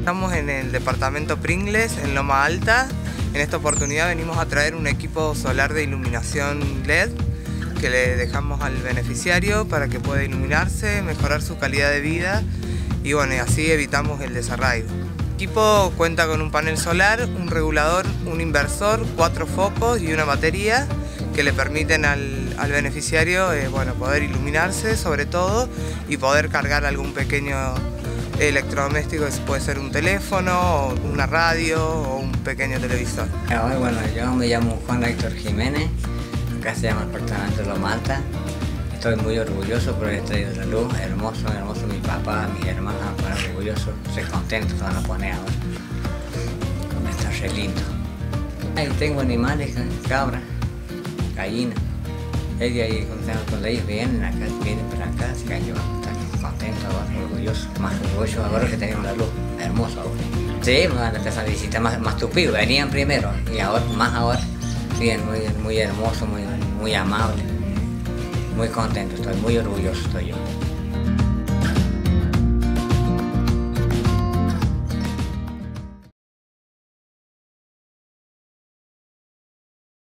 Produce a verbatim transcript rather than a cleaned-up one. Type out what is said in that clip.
Estamos en el departamento Pringles, en Loma Alta. En esta oportunidad venimos a traer un equipo solar de iluminación L E D que le dejamos al beneficiario para que pueda iluminarse, mejorar su calidad de vida y bueno, así evitamos el desarraigo. El equipo cuenta con un panel solar, un regulador, un inversor, cuatro focos y una batería que le permiten al, al beneficiario eh, bueno, poder iluminarse sobre todo y poder cargar algún pequeño electrodoméstico, puede ser un teléfono, una radio o un pequeño televisor. Hoy, bueno, yo me llamo Juan Héctor Jiménez, acá se llama el departamento de Loma Alta. Estoy muy orgulloso por haber traído la luz, hermoso, hermoso, mi papá, mis hermanas van orgullosos, estoy contento, se van a poner ahora. Está re lindo. Ahí tengo animales, cabras, gallinas. Ellos ahí, cuando ellos vienen acá, vienen para acá, así que yo estoy contento ahora, orgulloso, más orgulloso ahora que tenemos la luz, hermoso ahora. Sí, me van a empezar a visitar más, más tupido, venían primero y ahora, más ahora, bien, muy, muy hermoso, muy, muy amable. Muy contento, estoy muy orgulloso estoy yo.